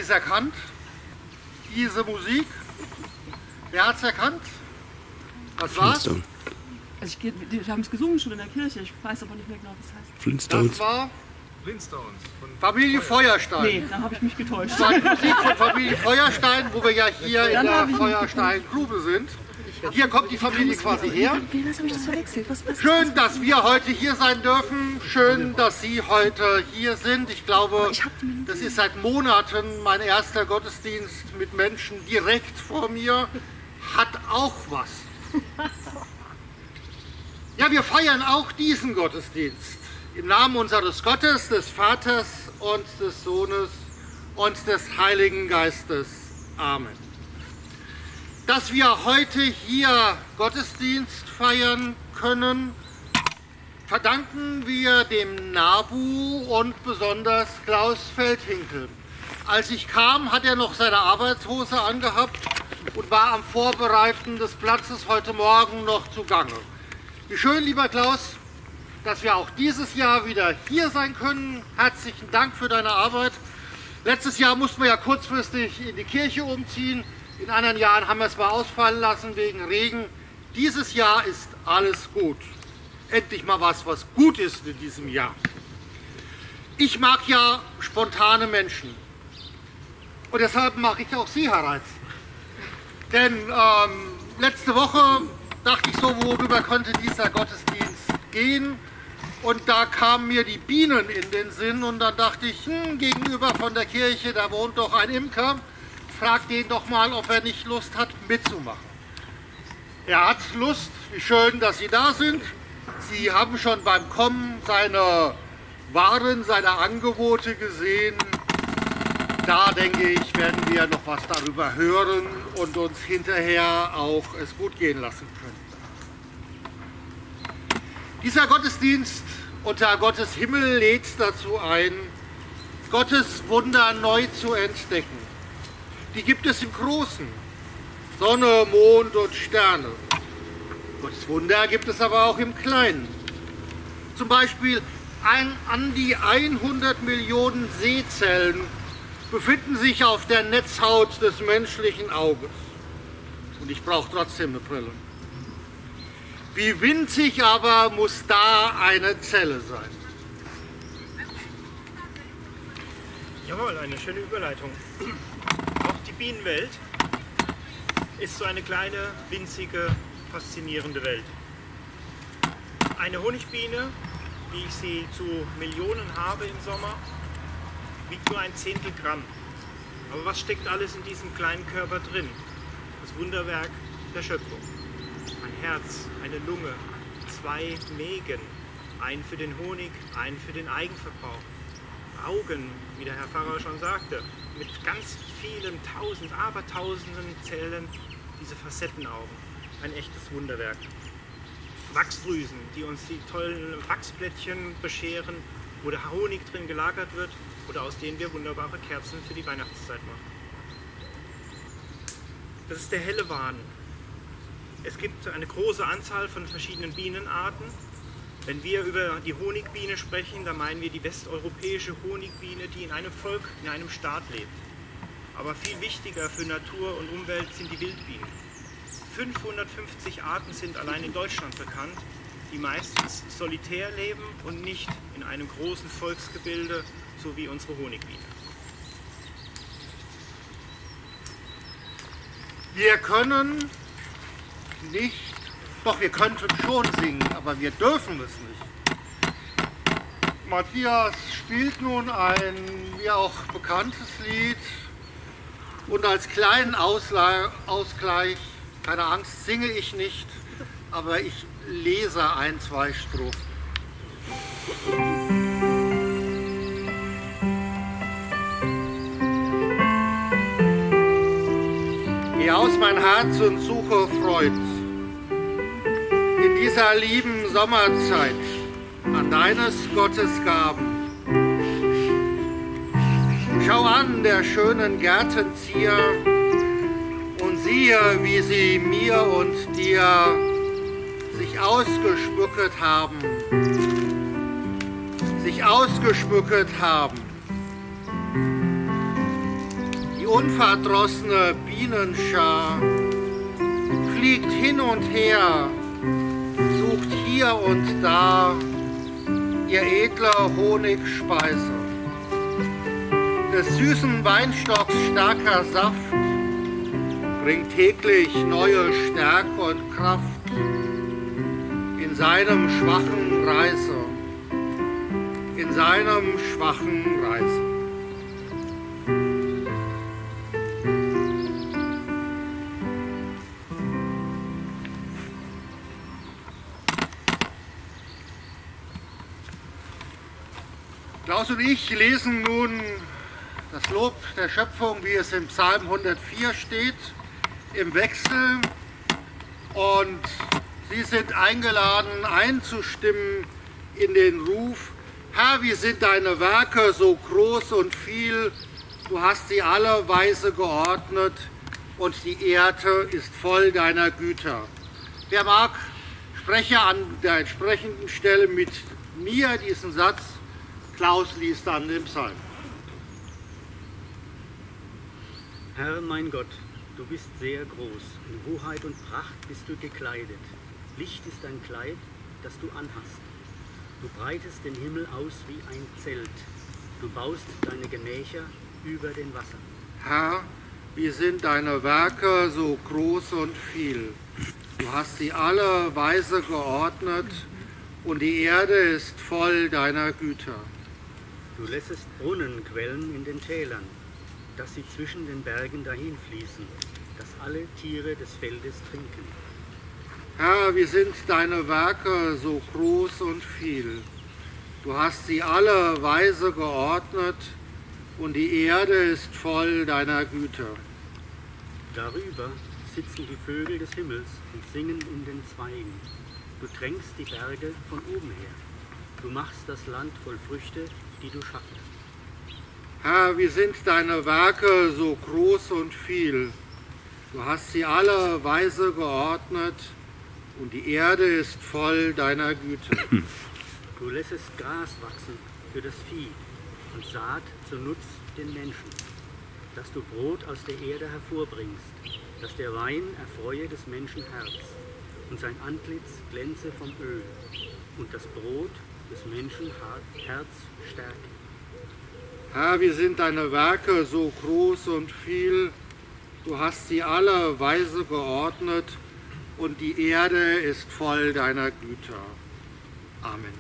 dies erkannt? Diese Musik? Wer hat es erkannt? Was war's? Flintstone. Also die haben es gesungen schon in der Kirche, ich weiß aber nicht mehr genau, wie es heißt. Flintstones. Das war Flintstones. Von Familie Feuerstein. Nee, da habe ich mich getäuscht. Das war die Musik von Familie Feuerstein, wo wir ja hier in der Feuerstein-Grube sind. Hier kommt die Familie quasi her. Was habe ich das verwechselt? Was Schön, dass wir heute hier sein dürfen. Schön, dass Sie heute hier sind. Ich glaube, das ist seit Monaten mein erster Gottesdienst mit Menschen direkt vor mir. Hat auch was. Ja, wir feiern auch diesen Gottesdienst. Im Namen unseres Gottes, des Vaters und des Sohnes und des Heiligen Geistes. Amen. Dass wir heute hier Gottesdienst feiern können, verdanken wir dem Nabu und besonders Klaus Feldhinkel. Als ich kam, hat er noch seine Arbeitshose angehabt und war am Vorbereiten des Platzes heute Morgen noch zugange. Wie schön, lieber Klaus, dass wir auch dieses Jahr wieder hier sein können. Herzlichen Dank für deine Arbeit. Letztes Jahr mussten wir ja kurzfristig in die Kirche umziehen. In anderen Jahren haben wir es mal ausfallen lassen wegen Regen. Dieses Jahr ist alles gut. Endlich mal was gut ist in diesem Jahr. Ich mag ja spontane Menschen. Und deshalb mag ich auch Sie, Herr Reitz. Denn letzte Woche dachte ich so, worüber könnte dieser Gottesdienst gehen? Und da kamen mir die Bienen in den Sinn und dann dachte ich, gegenüber von der Kirche, da wohnt doch ein Imker. Frag den doch mal, ob er nicht Lust hat, mitzumachen. Er hat Lust. Wie schön, dass Sie da sind. Sie haben schon beim Kommen seine Waren, seine Angebote gesehen. Da, denke ich, werden wir noch was darüber hören und uns hinterher auch es gut gehen lassen können. Dieser Gottesdienst unter Gottes Himmel lädt dazu ein, Gottes Wunder neu zu entdecken. Die gibt es im Großen. Sonne, Mond und Sterne. Gottes Wunder gibt es aber auch im Kleinen. Zum Beispiel an die 100 Millionen Sehzellen befinden sich auf der Netzhaut des menschlichen Auges. Und ich brauche trotzdem eine Brille. Wie winzig aber muss da eine Zelle sein? Jawohl, eine schöne Überleitung. Auch die Bienenwelt ist so eine kleine, winzige, faszinierende Welt. Eine Honigbiene, wie ich sie zu Millionen habe im Sommer, wiegt nur ein Zehntel Gramm. Aber was steckt alles in diesem kleinen Körper drin? Das Wunderwerk der Schöpfung. Ein Herz, eine Lunge, 2 Mägen, ein für den Honig, ein für den Eigenverbrauch. Augen, wie der Herr Pfarrer schon sagte, mit ganz vielen Abertausenden Zellen, diese Facettenaugen. Ein echtes Wunderwerk. Wachsdrüsen, die uns die tollen Wachsblättchen bescheren, wo der Honig drin gelagert wird oder aus denen wir wunderbare Kerzen für die Weihnachtszeit machen. Das ist der helle Wahn. Es gibt eine große Anzahl von verschiedenen Bienenarten. Wenn wir über die Honigbiene sprechen, dann meinen wir die westeuropäische Honigbiene, die in einem Volk, in einem Staat lebt. Aber viel wichtiger für Natur und Umwelt sind die Wildbienen. 550 Arten sind allein in Deutschland bekannt, die meistens solitär leben und nicht in einem großen Volksgebilde, so wie unsere Honigbiene. Wir können nicht, doch wir könnten schon singen, aber wir dürfen es nicht. Matthias spielt nun ein mir auch bekanntes Lied und als kleinen Ausgleich, keine Angst, singe ich nicht, aber ich lese 1, 2 Strophen. Geh aus mein Herz und suche Freud in dieser lieben Sommerzeit an deines Gottes Gaben. Schau an der schönen Gärtenzier und siehe, wie sie mir und dir sich ausgeschmückt haben. Sich ausgeschmückt haben. unverdrossene Bienenschar fliegt hin und her, sucht hier und da ihr edle Honigspeise. Des süßen Weinstocks starker Saft bringt täglich neue Stärke und Kraft in seinem schwachen Reise, in seinem schwachen Reise. Klaus und ich lesen nun das Lob der Schöpfung, wie es im Psalm 104 steht, im Wechsel. Und Sie sind eingeladen, einzustimmen in den Ruf: Herr, wie sind deine Werke so groß und viel, du hast sie alle weise geordnet und die Erde ist voll deiner Güter. Wer mag, spreche an der entsprechenden Stelle mit mir diesen Satz. Klaus liest dann den Psalm. Herr, mein Gott, du bist sehr groß, in Hoheit und Pracht bist du gekleidet. Licht ist dein Kleid, das du anhast. Du breitest den Himmel aus wie ein Zelt. Du baust deine Gemächer über den Wassern. Herr, wie sind deine Werke so groß und viel. Du hast sie alle weise geordnet und die Erde ist voll deiner Güter. Du lässest Brunnen quellen in den Tälern, dass sie zwischen den Bergen dahinfließen, dass alle Tiere des Feldes trinken. Herr, wie sind deine Werke so groß und viel. Du hast sie alle weise geordnet und die Erde ist voll deiner Güter. Darüber sitzen die Vögel des Himmels und singen in den Zweigen. Du tränkst die Berge von oben her. Du machst das Land voll Früchte, die du schaffest. Herr, wie sind deine Werke so groß und viel. Du hast sie alle weise geordnet und die Erde ist voll deiner Güter. Du lässest Gras wachsen für das Vieh und Saat zu Nutz den Menschen, dass du Brot aus der Erde hervorbringst, dass der Wein erfreue des Menschen Herz und sein Antlitz glänze vom Öl und das Brot des Menschen Herz stärke. Herr, wie sind deine Werke so groß und viel. Du hast sie alle weise geordnet und die Erde ist voll deiner Güter. Amen.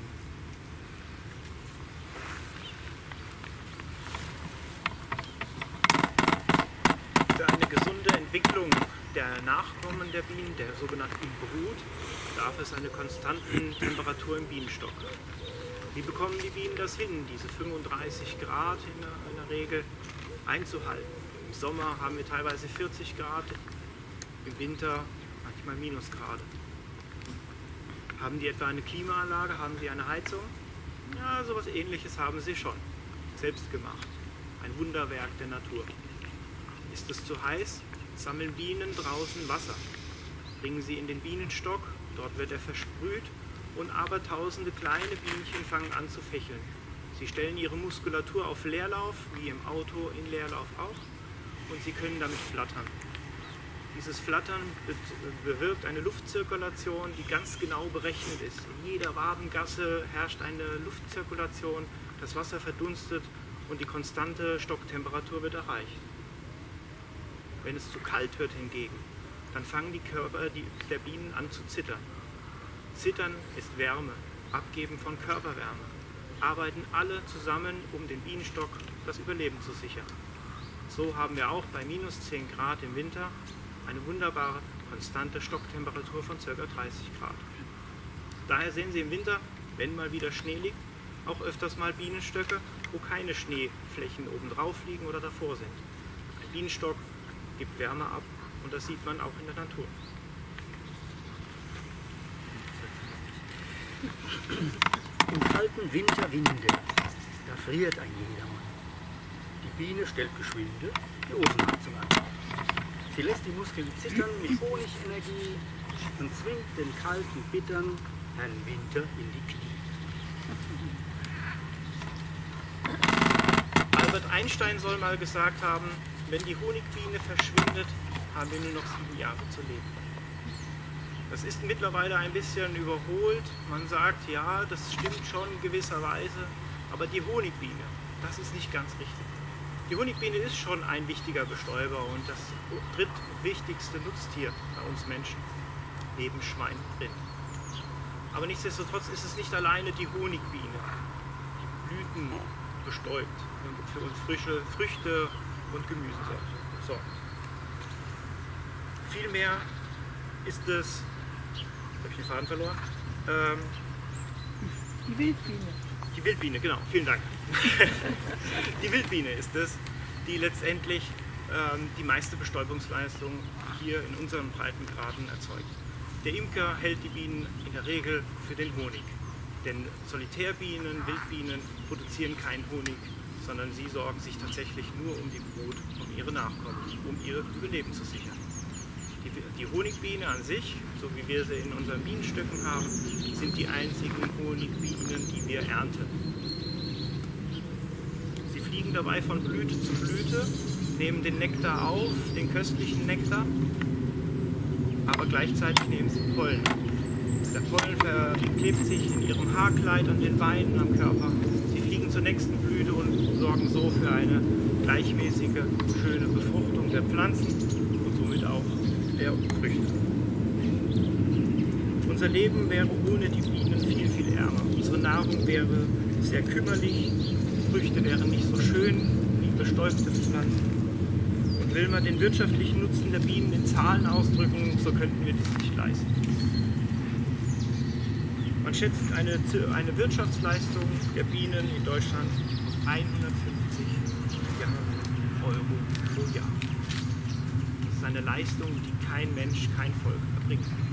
Für eine gesunde Entwicklung der Nachkommen der Bienen, der sogenannten Brut, bedarf es einer konstanten Temperatur im Bienenstock. Wie bekommen die Bienen das hin, diese 35 Grad in der Regel einzuhalten? Im Sommer haben wir teilweise 40 Grad, im Winter manchmal Minusgrade. Haben die etwa eine Klimaanlage? Haben sie eine Heizung? Ja, sowas Ähnliches haben sie schon. Selbst gemacht. Ein Wunderwerk der Natur. Ist es zu heiß, sammeln Bienen draußen Wasser. Bringen sie in den Bienenstock, dort wird er versprüht und abertausende kleine Bienchen fangen an zu fächeln. Sie stellen ihre Muskulatur auf Leerlauf, wie im Auto in Leerlauf auch, und sie können damit flattern. Dieses Flattern bewirkt eine Luftzirkulation, die ganz genau berechnet ist. In jeder Wabengasse herrscht eine Luftzirkulation, das Wasser verdunstet und die konstante Stocktemperatur wird erreicht. Wenn es zu kalt wird hingegen, dann fangen die Körper der Bienen an zu zittern. Zittern ist Wärme, Abgeben von Körperwärme. Arbeiten alle zusammen, um den Bienenstock das Überleben zu sichern. So haben wir auch bei minus 10 Grad im Winter eine wunderbare, konstante Stocktemperatur von ca. 30 Grad. Daher sehen Sie im Winter, wenn mal wieder Schnee liegt, auch öfters mal Bienenstöcke, wo keine Schneeflächen oben drauf liegen oder davor sind. Ein Bienenstock gibt Wärme ab und das sieht man auch in der Natur. Im kalten Winterwinde, da friert ein jedermann. Die Biene stellt geschwinde die Ofenheizung an. Sie lässt die Muskeln zittern mit Honigenergie und zwingt den kalten bittern Herrn Winter in die Knie. Albert Einstein soll mal gesagt haben, wenn die Honigbiene verschwindet, haben wir nur noch 7 Jahre zu leben. Das ist mittlerweile ein bisschen überholt. Man sagt, ja, das stimmt schon in gewisser Weise, aber die Honigbiene, das ist nicht ganz richtig. Die Honigbiene ist schon ein wichtiger Bestäuber und das drittwichtigste Nutztier bei uns Menschen, neben Schwein und Rind. Aber nichtsdestotrotz ist es nicht alleine die Honigbiene, die Blüten bestäubt und für uns frische Früchte und Gemüse sorgt. Vielmehr ist es, habe ich den Faden verloren? Die Wildbiene. Die Wildbiene, genau, vielen Dank. Die Wildbiene ist es, die letztendlich die meiste Bestäubungsleistung hier in unseren Breitengraden erzeugt. Der Imker hält die Bienen in der Regel für den Honig, denn Solitärbienen, Wildbienen produzieren keinen Honig, sondern sie sorgen sich tatsächlich nur um die Brut, um ihre Nachkommen, um ihr Überleben zu sichern. Die Honigbiene an sich, so wie wir sie in unseren Bienenstöcken haben, sind die einzigen Honigbienen, die wir ernten. Sie fliegen dabei von Blüte zu Blüte, nehmen den Nektar auf, den köstlichen Nektar, aber gleichzeitig nehmen sie Pollen. Der Pollen verklebt sich in ihrem Haarkleid an den Beinen, am Körper. Sie fliegen zur nächsten Blüte und sorgen so für eine gleichmäßige, schöne Befruchtung der Pflanzen und somit auch der Früchte. Unser Leben wäre ohne die Bienen viel, viel ärmer. Unsere Nahrung wäre sehr kümmerlich, Früchte wären nicht so schön wie bestäubte Pflanzen. Und will man den wirtschaftlichen Nutzen der Bienen in Zahlen ausdrücken, so könnten wir das nicht leisten. Man schätzt eine Wirtschaftsleistung der Bienen in Deutschland auf 150 Milliarden Euro pro Jahr. Das ist eine Leistung, die kein Mensch, kein Volk erbringen kann.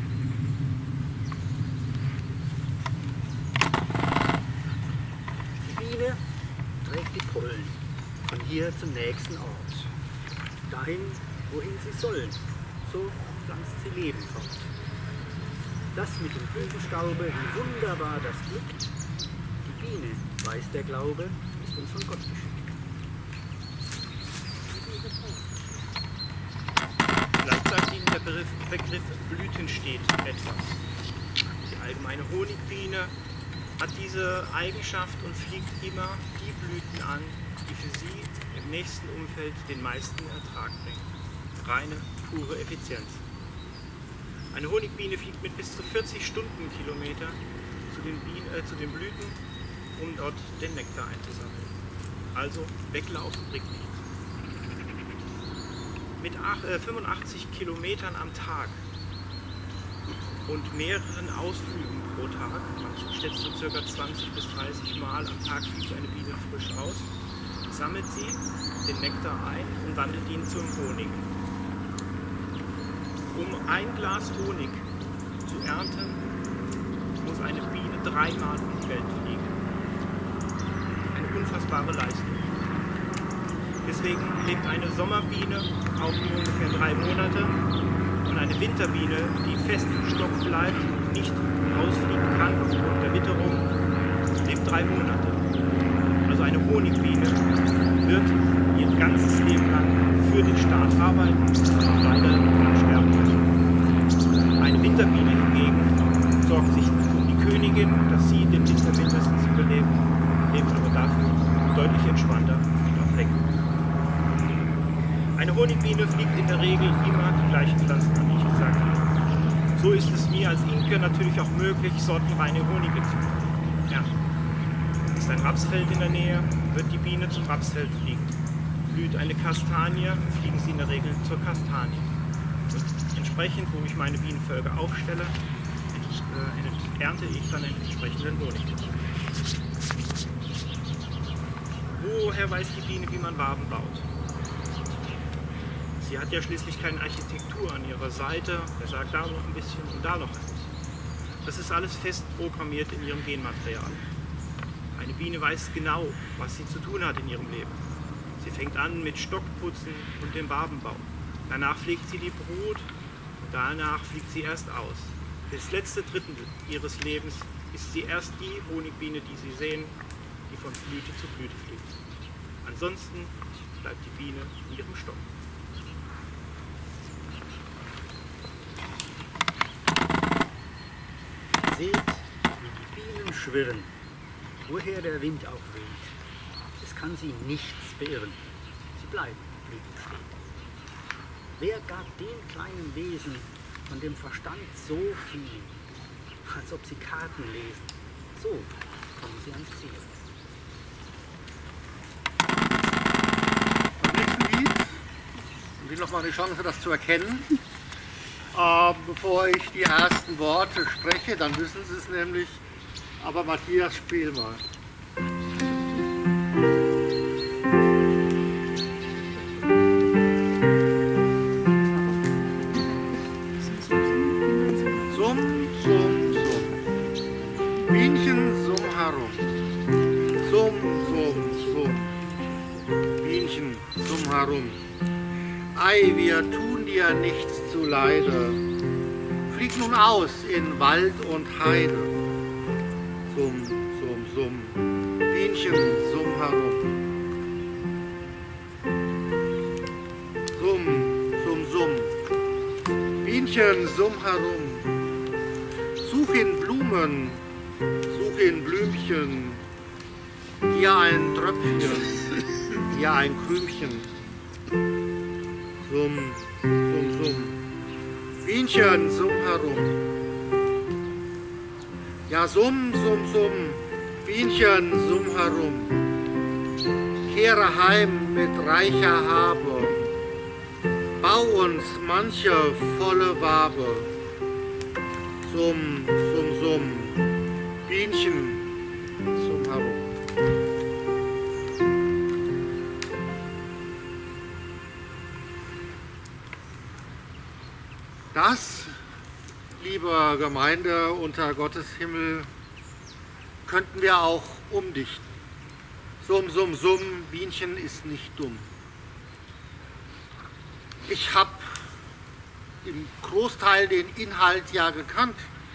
Die Biene trägt die Pollen von hier zum nächsten Ort. Dahin, wohin sie sollen. So pflanzt sie Leben fort. Das mit dem Blütenstaube, wie wunderbar das glückt. Die Biene, weiß der Glaube, ist uns von Gott geschickt. Vielleicht sagt Ihnen der Begriff Blütenstiet etwas. Die allgemeine Honigbiene hat diese Eigenschaft und fliegt immer die Blüten an, die für sie im nächsten Umfeld den meisten Ertrag bringen. Reine, pure Effizienz. Eine Honigbiene fliegt mit bis zu 40 Stundenkilometer zu den Blüten, um dort den Nektar einzusammeln. Also weglaufen bringt nichts. Mit 85 Kilometern am Tag und mehreren Ausflügen pro Tag, man schätzt so ca. 20 bis 30 Mal am Tag fliegt eine Biene frisch aus, sammelt sie den Nektar ein und wandelt ihn zum Honig. Um ein Glas Honig zu ernten, muss eine Biene 3-mal um die Welt fliegen. Eine unfassbare Leistung. Deswegen lebt eine Sommerbiene auch nur ungefähr 3 Monate und eine Winterbiene, die fest im Stock bleibt und nicht rausfliegen kann aufgrund der Witterung, lebt 3 Monate. Also eine Honigbiene wird ihr ganzes Leben lang für den Staat arbeiten und leider sterben müssen. Eine Winterbiene hingegen sorgt sich um die Königin, dass sie den Winter mindestens überlebt, lebt aber dafür deutlich entspannter und auch weg. Eine Honigbiene fliegt in der Regel immer die gleichen Pflanzen an, wie ich gesagt habe. So ist es mir als Imker natürlich auch möglich, sortenreine Honige zu ernten. Ist ein Rapsfeld in der Nähe, wird die Biene zum Rapsfeld fliegen. Blüht eine Kastanie, fliegen sie in der Regel zur Kastanie. Und entsprechend, wo ich meine Bienenvölker aufstelle, ernte ich dann den entsprechenden Honig. Woher weiß die Biene, wie man Waben baut? Sie hat ja schließlich keine Architektur an ihrer Seite. Er sagt da noch ein bisschen und da noch ein bisschen. Das ist alles fest programmiert in ihrem Genmaterial. Eine Biene weiß genau, was sie zu tun hat in ihrem Leben. Sie fängt an mit Stockputzen und dem Wabenbau. Danach pflegt sie die Brut und danach fliegt sie erst aus. Das letzte Drittel ihres Lebens ist sie erst die Honigbiene, die Sie sehen, die von Blüte zu Blüte fliegt. Ansonsten bleibt die Biene in ihrem Stock. Seht, wie die Bienen schwirren, woher der Wind auch weht. Es kann sie nichts beirren, sie bleiben blütenstehen. Wer gab den kleinen Wesen von dem Verstand so viel, als ob sie Karten lesen? So kommen sie ans Ziel. Beim nächsten Lied habe ich nochmal eine Chance, das zu erkennen. Bevor ich die ersten Worte spreche, dann wissen Sie es nämlich. Aber Matthias, spiel mal. Summ, summ, summ. Bienchen, summ herum. Summ, summ, summ. Bienchen, summ herum. Ei, wir tun dir nichts zuleide. Flieg nun aus in Wald und Heide. Summ, summ, summ. Bienchen, summ herum. Summ, summ, summ. Bienchen, summ herum. Such in Blumen, such in Blümchen. Hier ein Tröpfchen, hier ein Krümchen. Summ, summ, summ. Bienchen, summ herum. Ja, summ, summ, summ. Bienchen, summ herum. Kehre heim mit reicher Habe. Bau uns manche volle Wabe. Summ, summ, summ. Bienchen, summ herum. Das, liebe Gemeinde unter Gottes Himmel, könnten wir auch umdichten. Summ, summ, summ, Bienchen ist nicht dumm. Ich habe im Großteil den Inhalt ja gekannt,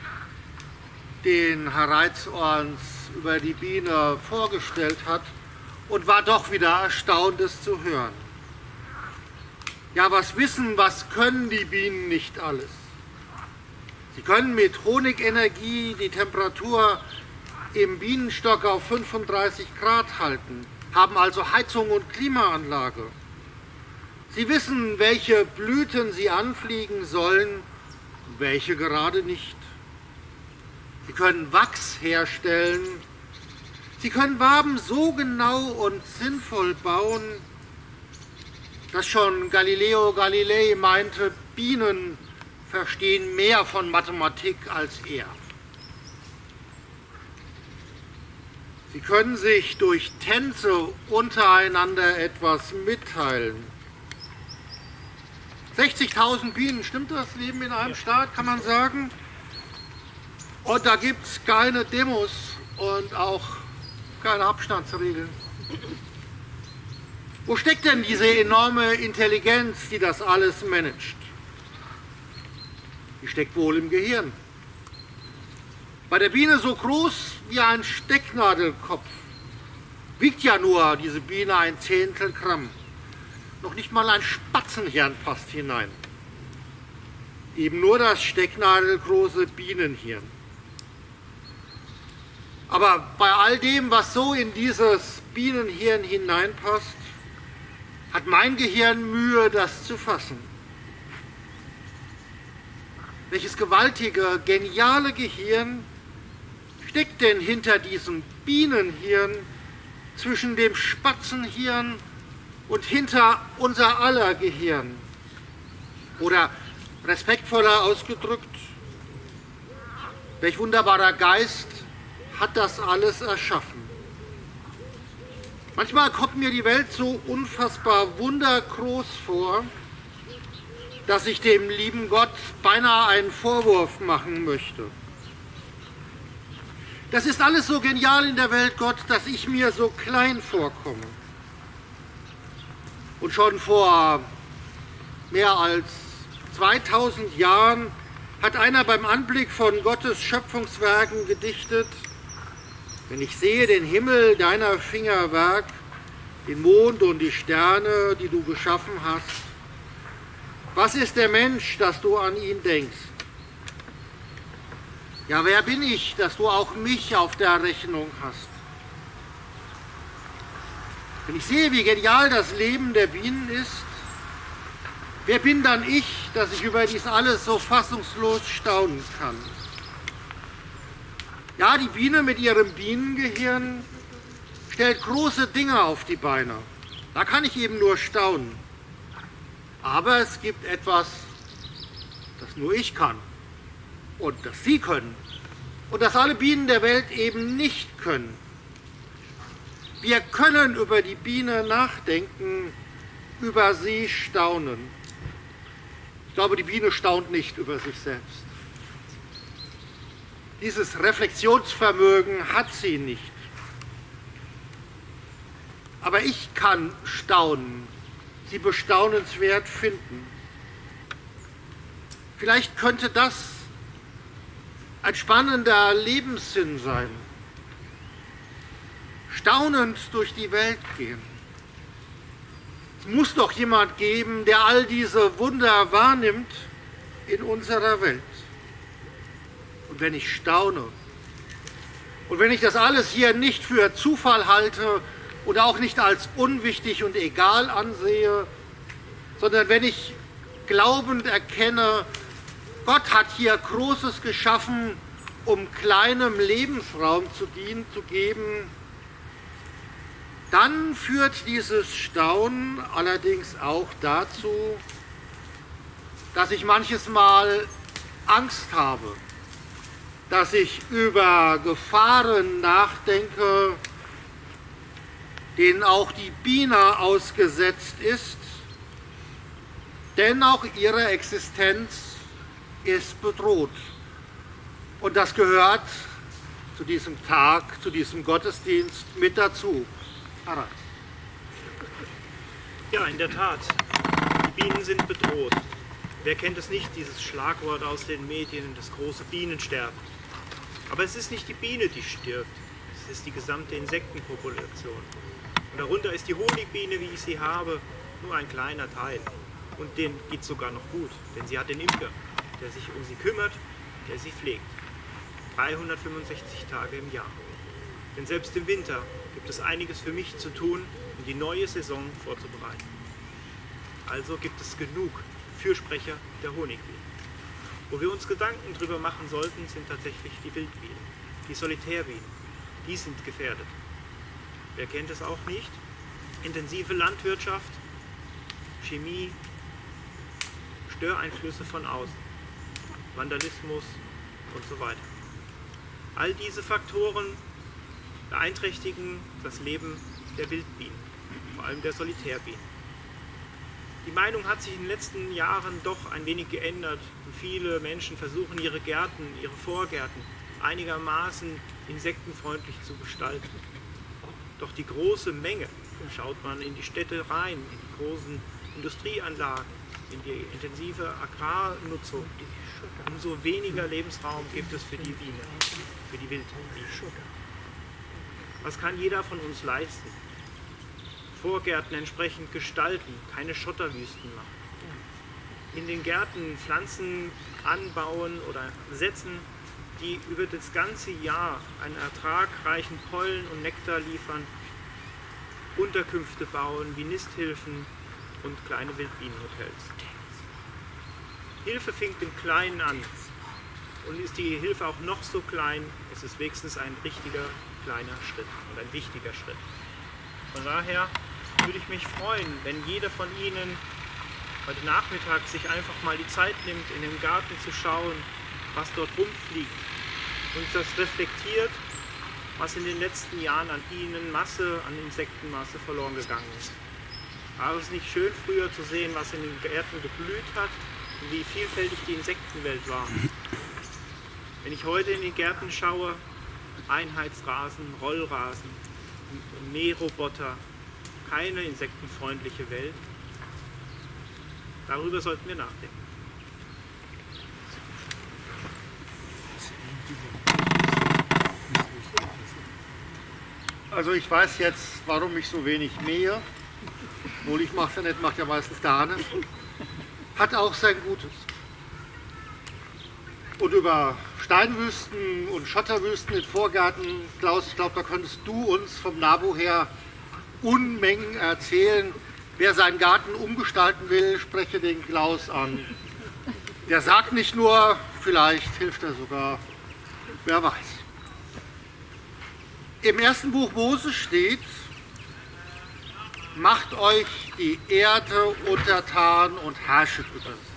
den Herr Reitzorns über die Biene vorgestellt hat, und war doch wieder erstaunt, es zu hören. Ja, was können die Bienen nicht alles? Sie können mit Honigenergie die Temperatur im Bienenstock auf 35 Grad halten, haben also Heizung und Klimaanlage. Sie wissen, welche Blüten sie anfliegen sollen und welche gerade nicht. Sie können Wachs herstellen. Sie können Waben so genau und sinnvoll bauen, dass schon Galileo Galilei meinte, Bienen verstehen mehr von Mathematik als er. Sie können sich durch Tänze untereinander etwas mitteilen. 60.000 Bienen, stimmt das, leben in einem Staat, kann man sagen? Und da gibt es keine Demos und auch keine Abstandsregeln. Wo steckt denn diese enorme Intelligenz, die das alles managt? Die steckt wohl im Gehirn. Bei der Biene so groß wie ein Stecknadelkopf. Wiegt ja nur diese Biene ein Zehntel Gramm. Noch nicht mal ein Spatzenhirn passt hinein. Eben nur das stecknadelgroße Bienenhirn. Aber bei all dem, was so in dieses Bienenhirn hineinpasst, hat mein Gehirn Mühe, das zu fassen. Welches gewaltige, geniale Gehirn steckt denn hinter diesem Bienenhirn, zwischen dem Spatzenhirn und hinter unser aller Gehirn? Oder respektvoller ausgedrückt, welch wunderbarer Geist hat das alles erschaffen? Manchmal kommt mir die Welt so unfassbar wundergroß vor, dass ich dem lieben Gott beinahe einen Vorwurf machen möchte. Das ist alles so genial in der Welt, Gott, dass ich mir so klein vorkomme. Und schon vor mehr als 2000 Jahren hat einer beim Anblick von Gottes Schöpfungswerken gedichtet: Wenn ich sehe den Himmel, deiner Finger Werk, den Mond und die Sterne, die du geschaffen hast. Was ist der Mensch, dass du an ihn denkst? Ja, wer bin ich, dass du auch mich auf der Rechnung hast? Wenn ich sehe, wie genial das Leben der Bienen ist, wer bin dann ich, dass ich über dies alles so fassungslos staunen kann? Ja, die Biene mit ihrem Bienengehirn stellt große Dinge auf die Beine. Da kann ich eben nur staunen. Aber es gibt etwas, das nur ich kann und das Sie können und das alle Bienen der Welt eben nicht können. Wir können über die Biene nachdenken, über sie staunen. Ich glaube, die Biene staunt nicht über sich selbst. Dieses Reflexionsvermögen hat sie nicht. Aber ich kann staunen, sie bestaunenswert finden. Vielleicht könnte das ein spannender Lebenssinn sein. Staunend durch die Welt gehen. Es muss doch jemand geben, der all diese Wunder wahrnimmt in unserer Welt. Und wenn ich staune und wenn ich das alles hier nicht für Zufall halte oder auch nicht als unwichtig und egal ansehe, sondern wenn ich glaubend erkenne, Gott hat hier Großes geschaffen, um kleinem Lebensraum zu geben, dann führt dieses Staunen allerdings auch dazu, dass ich manches Mal Angst habe, dass ich über Gefahren nachdenke, denen auch die Biene ausgesetzt ist, denn auch ihre Existenz ist bedroht. Und das gehört zu diesem Tag, zu diesem Gottesdienst mit dazu. Harald. Ja, in der Tat. Die Bienen sind bedroht. Wer kennt es nicht, dieses Schlagwort aus den Medien, das große Bienensterben. Aber es ist nicht die Biene, die stirbt. Es ist die gesamte Insektenpopulation. Und darunter ist die Honigbiene, wie ich sie habe, nur ein kleiner Teil. Und denen geht es sogar noch gut, denn sie hat den Imker, der sich um sie kümmert, der sie pflegt. 365 Tage im Jahr. Denn selbst im Winter gibt es einiges für mich zu tun, um die neue Saison vorzubereiten. Also gibt es genug Fürsprecher der Honigbienen. Wo wir uns Gedanken drüber machen sollten, sind tatsächlich die Wildbienen, die Solitärbienen. Die sind gefährdet. Wer kennt es auch nicht? Intensive Landwirtschaft, Chemie, Störeinflüsse von außen, Vandalismus und so weiter. All diese Faktoren beeinträchtigen das Leben der Wildbienen, vor allem der Solitärbienen. Die Meinung hat sich in den letzten Jahren doch ein wenig geändert und viele Menschen versuchen ihre Gärten, ihre Vorgärten einigermaßen insektenfreundlich zu gestalten. Doch die große Menge, schaut man in die Städte rein, in die großen Industrieanlagen, in die intensive Agrarnutzung, umso weniger Lebensraum gibt es für die Biene, für die Wildbiene. Was kann jeder von uns leisten? Vorgärten entsprechend gestalten, keine Schotterwüsten machen. In den Gärten Pflanzen anbauen oder setzen, die über das ganze Jahr einen ertragreichen Pollen und Nektar liefern, Unterkünfte bauen wie Nisthilfen und kleine Wildbienenhotels. Hilfe fängt im Kleinen an. Und ist die Hilfe auch noch so klein, ist es wenigstens ein richtiger kleiner Schritt und ein wichtiger Schritt. Von daher würde ich mich freuen, wenn jeder von Ihnen heute Nachmittag sich einfach mal die Zeit nimmt, in den Garten zu schauen, was dort rumfliegt und das reflektiert, was in den letzten Jahren an Bienenmasse, an Insektenmasse verloren gegangen ist. War es nicht schön, früher zu sehen, was in den Gärten geblüht hat und wie vielfältig die Insektenwelt war? Wenn ich heute in die Gärten schaue, Einheitsrasen, Rollrasen, Mähroboter, keine insektenfreundliche Welt, darüber sollten wir nachdenken. Also ich weiß jetzt, warum ich so wenig mähe. Wohl, ich mache es ja nicht, macht ja meistens der Hannes. Hat auch sein Gutes. Und über Steinwüsten und Schotterwüsten in Vorgärten, Klaus, ich glaube, da könntest du uns vom NABU her Unmengen erzählen. Wer seinen Garten umgestalten will, spreche den Klaus an. Der sagt nicht nur, vielleicht hilft er sogar, wer weiß. Im ersten Buch Mose steht: Macht euch die Erde untertan und herrschet über sie.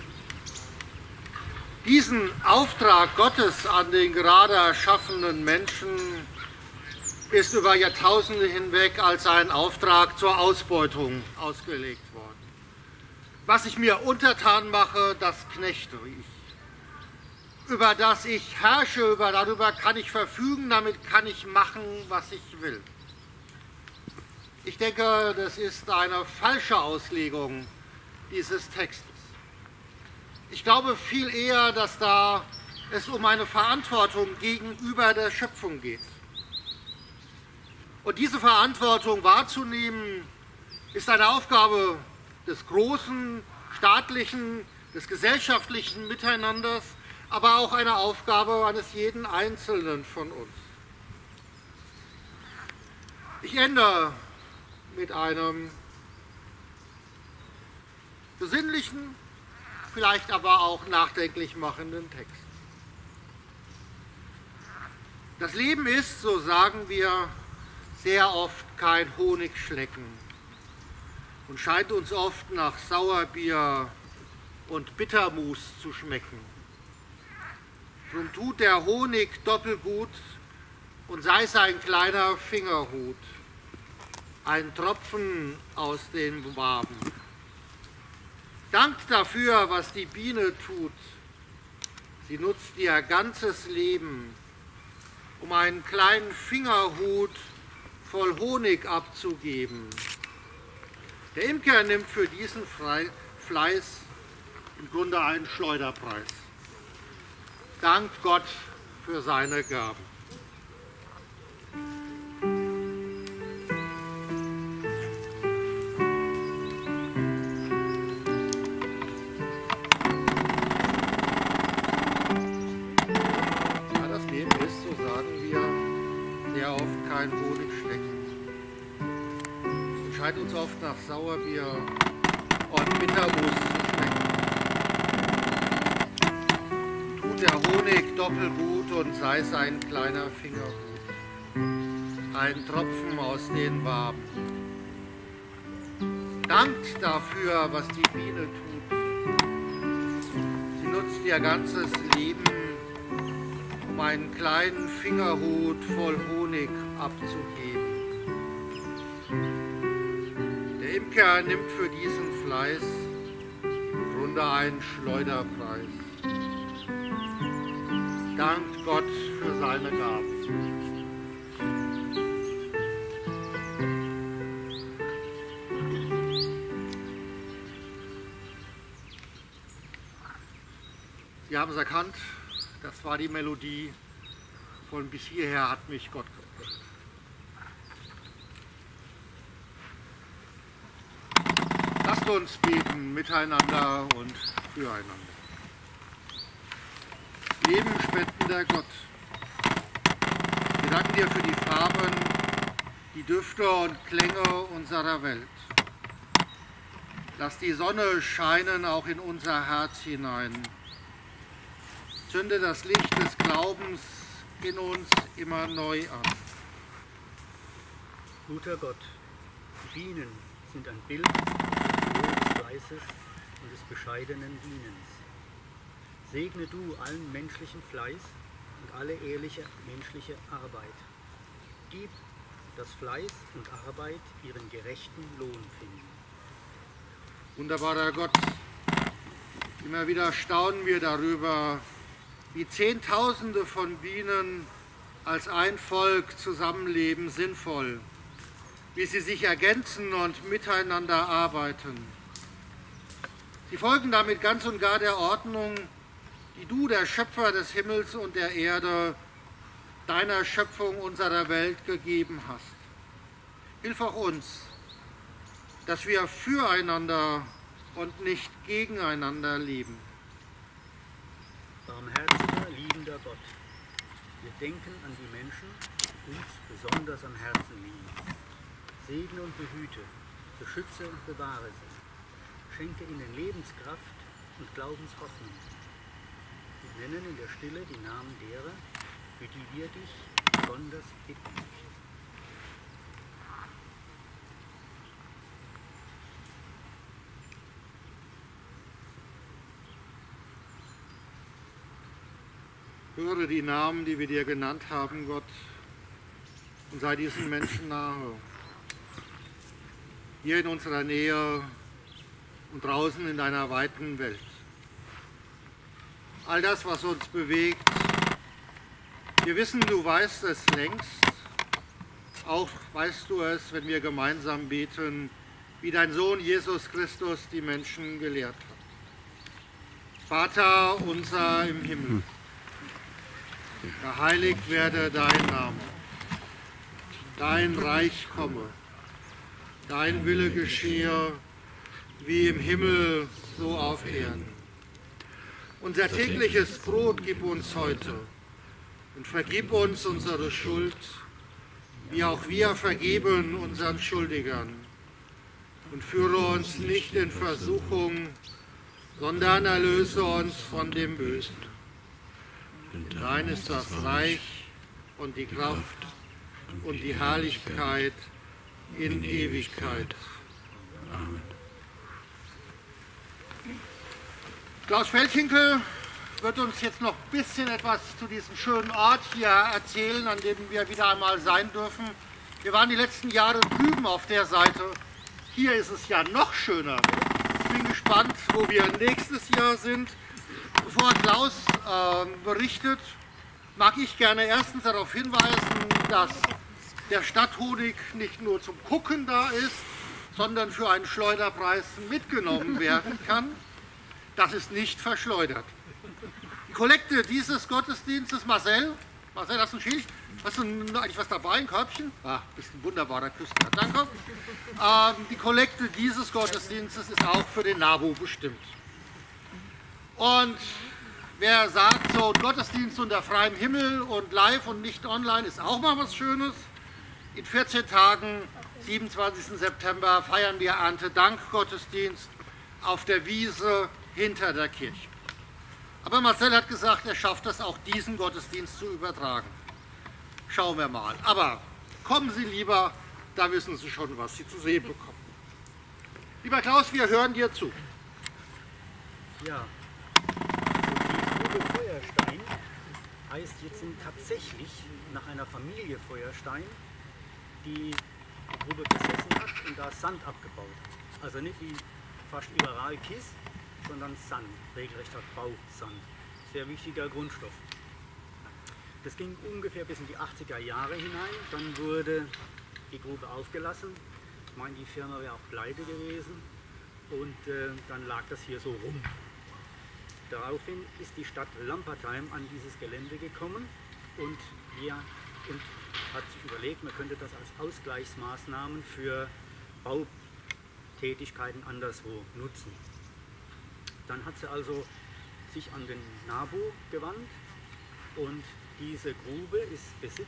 Diesen Auftrag Gottes an den gerade erschaffenen Menschen ist über Jahrtausende hinweg als ein Auftrag zur Ausbeutung ausgelegt worden. Was ich mir untertan mache, das knechte ich. Über das ich herrsche, darüber kann ich verfügen, damit kann ich machen, was ich will. Ich denke, das ist eine falsche Auslegung dieses Textes. Ich glaube viel eher, dass es um eine Verantwortung gegenüber der Schöpfung geht. Und diese Verantwortung wahrzunehmen, ist eine Aufgabe des großen, staatlichen, des gesellschaftlichen Miteinanders, aber auch eine Aufgabe eines jeden Einzelnen von uns. Ich ende mit einem besinnlichen, vielleicht aber auch nachdenklich machenden Text. Das Leben ist, so sagen wir, sehr oft kein Honigschlecken und scheint uns oft nach Sauerbier und Bittermus zu schmecken. Drum tut der Honig doppelgut und sei es ein kleiner Fingerhut, ein Tropfen aus den Waben. Dankt dafür, was die Biene tut. Sie nutzt ihr ganzes Leben, um einen kleinen Fingerhut voll Honig abzugeben. Der Imker nimmt für diesen Fleiß im Grunde einen Schleuderpreis. Dankt Gott für seine Gaben. Kein Honigschlecken. Es scheint uns oft nach Sauerbier und Bittermus zu schmecken. Tut der Honig doppelgut und sei es ein kleiner Fingerhut, ein Tropfen aus den Waben. Dankt dafür, was die Biene tut. Sie nutzt ihr ganzes Leben, um einen kleinen Fingerhut voll Honig abzugeben. Der Imker nimmt für diesen Fleiß im Grunde einen Schleuderpreis. Dankt Gott für seine Gaben. Sie haben es erkannt. Das war die Melodie von Bis hierher hat mich Gott gebracht. Lasst uns beten miteinander und füreinander. Lebenspendender Gott, wir danken dir für die Farben, die Düfte und Klänge unserer Welt. Lass die Sonne scheinen auch in unser Herz hinein. Zünde das Licht des Glaubens in uns immer neu an. Guter Gott, die Bienen sind ein Bild des Fleißes und des bescheidenen Dienens. Segne du allen menschlichen Fleiß und alle ehrliche menschliche Arbeit. Gib, dass Fleiß und Arbeit ihren gerechten Lohn finden. Wunderbarer Gott, immer wieder staunen wir darüber, wie Zehntausende von Bienen als ein Volk zusammenleben, sinnvoll, wie sie sich ergänzen und miteinander arbeiten. Sie folgen damit ganz und gar der Ordnung, die du, der Schöpfer des Himmels und der Erde, deiner Schöpfung unserer Welt gegeben hast. Hilf auch uns, dass wir füreinander und nicht gegeneinander leben. Barmherziger, liebender Gott, wir denken an die Menschen, die uns besonders am Herzen liegen. Segne und behüte, beschütze und bewahre sie. Schenke ihnen Lebenskraft und Glaubenshoffnung. Wir nennen in der Stille die Namen derer, für die wir dich besonders bitten möchten. Höre die Namen, die wir dir genannt haben, Gott, und sei diesen Menschen nahe. Hier in unserer Nähe und draußen in deiner weiten Welt. All das, was uns bewegt, wir wissen, du weißt es längst. Auch weißt du es, wenn wir gemeinsam beten, wie dein Sohn Jesus Christus die Menschen gelehrt hat. Vater unser im Himmel, geheiligt werde dein Name, dein Reich komme, dein Wille geschehe, wie im Himmel, so auf Erden. Unser tägliches Brot gib uns heute und vergib uns unsere Schuld, wie auch wir vergeben unseren Schuldigern. Und führe uns nicht in Versuchung, sondern erlöse uns von dem Bösen. Denn dein ist das Reich und die Kraft und die Herrlichkeit in Ewigkeit. Amen. Klaus Feldhinkel wird uns jetzt noch ein bisschen etwas zu diesem schönen Ort hier erzählen, an dem wir wieder einmal sein dürfen. Wir waren die letzten Jahre drüben auf der Seite. Hier ist es ja noch schöner. Ich bin gespannt, wo wir nächstes Jahr sind. Bevor Klaus berichtet, mag ich gerne erstens darauf hinweisen, dass der Stadthonig nicht nur zum Gucken da ist, sondern für einen Schleuderpreis mitgenommen werden kann. Das ist nicht verschleudert. Die Kollekte dieses Gottesdienstes, Marcel, hast du ein Schild? Hast du eigentlich was dabei, ein Körbchen? Ah, bist ein wunderbarer Küster, danke. Die Kollekte dieses Gottesdienstes ist auch für den NABU bestimmt. Und wer sagt, so ein Gottesdienst unter freiem Himmel und live und nicht online ist auch mal was Schönes. In 14 Tagen, 27. September, feiern wir Erntedank-Gottesdienst auf der Wiese hinter der Kirche. Aber Marcel hat gesagt, er schafft es auch, diesen Gottesdienst zu übertragen. Schauen wir mal. Aber kommen Sie lieber, da wissen Sie schon, was Sie zu sehen bekommen. Lieber Klaus, wir hören dir zu. Ja, also die Grube Feuerstein heißt jetzt tatsächlich nach einer Familie Feuerstein, die Grube besessen hat und da Sand abgebaut hat. Also nicht wie fast überall Kies, sondern Sand, regelrechter Bausand. Sehr wichtiger Grundstoff. Das ging ungefähr bis in die 80er Jahre hinein. Dann wurde die Grube aufgelassen. Ich meine, die Firma wäre auch pleite gewesen. Und dann lag das hier so rum. Daraufhin ist die Stadt Lampertheim an dieses Gelände gekommen und hat sich überlegt, man könnte das als Ausgleichsmaßnahmen für Bautätigkeiten anderswo nutzen. Dann hat sie also sich an den NABU gewandt und diese Grube ist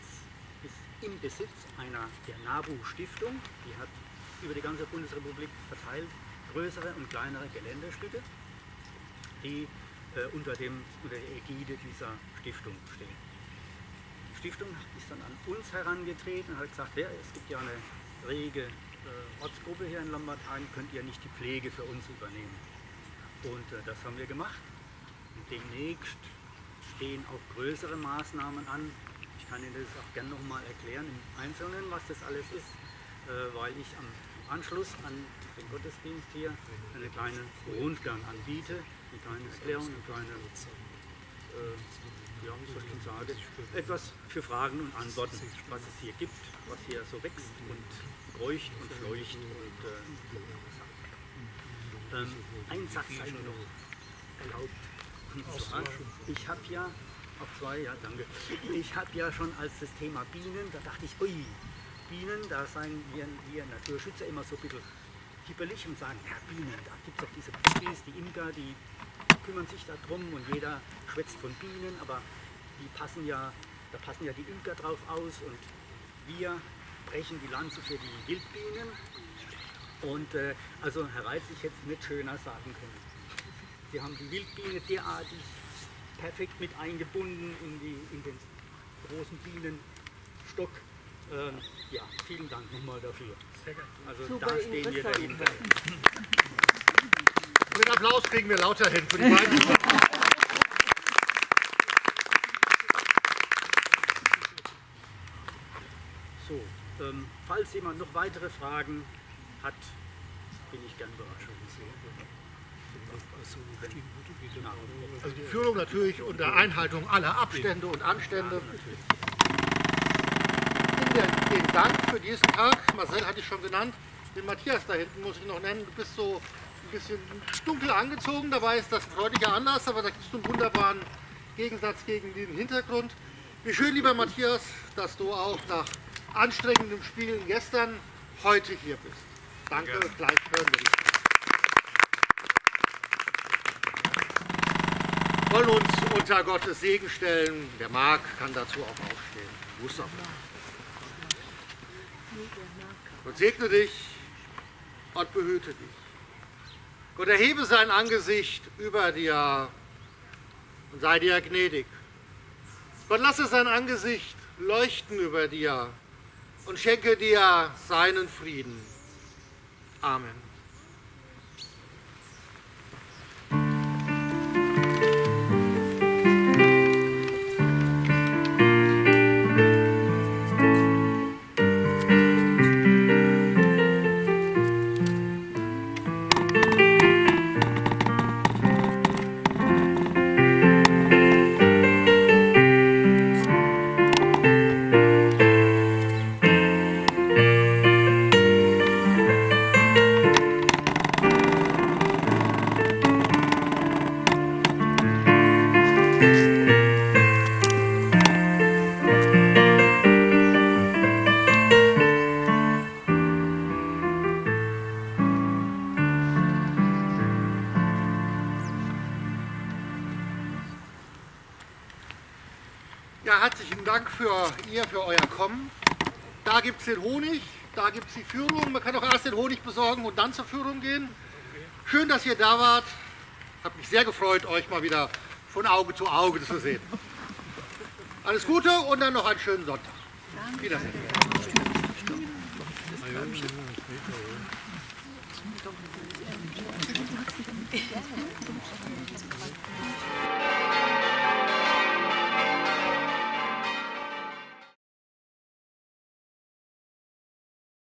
im Besitz der NABU-Stiftung. Die hat über die ganze Bundesrepublik verteilt größere und kleinere Geländestücke, die unter der Ägide dieser Stiftung stehen. Die Stiftung ist dann an uns herangetreten und hat gesagt, es gibt ja eine rege Ortsgruppe hier in Lampertheim, könnt ihr nicht die Pflege für uns übernehmen? Und das haben wir gemacht. Und demnächst stehen auch größere Maßnahmen an. Ich kann Ihnen das auch gerne noch mal erklären im Einzelnen, was das alles ist, weil ich am Anschluss an den Gottesdienst hier einen kleinen Rundgang anbiete, eine kleine Erklärung, eine kleine, ja, wie soll ich denn sagen, etwas für Fragen und Antworten, was es hier gibt, was hier so wächst und kreucht und fleucht. Und ein Satz sei mir noch erlaubt. Und zwar, ich habe ja, auch zwei, ja danke, ich habe ja schon als das Thema Bienen, da dachte ich, ui, Bienen, da seien wir Naturschützer immer so ein bisschen hibbelig und sagen, ja, Bienen, da gibt es auch diese Profis, die Imker, die kümmern sich darum und jeder schwätzt von Bienen, aber da passen ja die Imker drauf aus und wir brechen die Lanze für die Wildbienen. Und also Herr Reitz, ich hätte es nicht schöner sagen können. Sie haben die Wildbiene derartig perfekt mit eingebunden in den großen Bienenstock. Ja, vielen Dank nochmal dafür. Sehr gerne. Also Super, da stehen wir dahinter. Und den Applaus kriegen wir lauter hin für die beiden. So, falls jemand noch weitere Fragen hat, bin ich gern bereit. Also die Führung natürlich unter Einhaltung aller Abstände und Anstände. Den Dank für diesen Tag, Marcel hatte ich schon genannt, den Matthias da hinten muss ich noch nennen. Du bist so ein bisschen dunkel angezogen, dabei ist das ein freudiger Anlass, aber da gibt es einen wunderbaren Gegensatz gegen den Hintergrund. Wie schön, lieber Matthias, dass du auch nach anstrengendem Spielen gestern heute hier bist. Danke, gleich hören wir dich. Wir wollen uns unter Gottes Segen stellen. Wer mag, kann dazu auch aufstehen. Muss auch. Gott segne dich und behüte dich. Gott erhebe sein Angesicht über dir und sei dir gnädig. Gott lasse sein Angesicht leuchten über dir und schenke dir seinen Frieden. Amen. Ja, herzlichen Dank für euer Kommen. Da gibt es den Honig, da gibt es die Führung. Man kann auch erst den Honig besorgen und dann zur Führung gehen. Schön, dass ihr da wart. Hat mich sehr gefreut, euch mal wieder von Auge zu Auge zu sehen. Alles Gute und dann noch einen schönen Sonntag. Wiedersehen.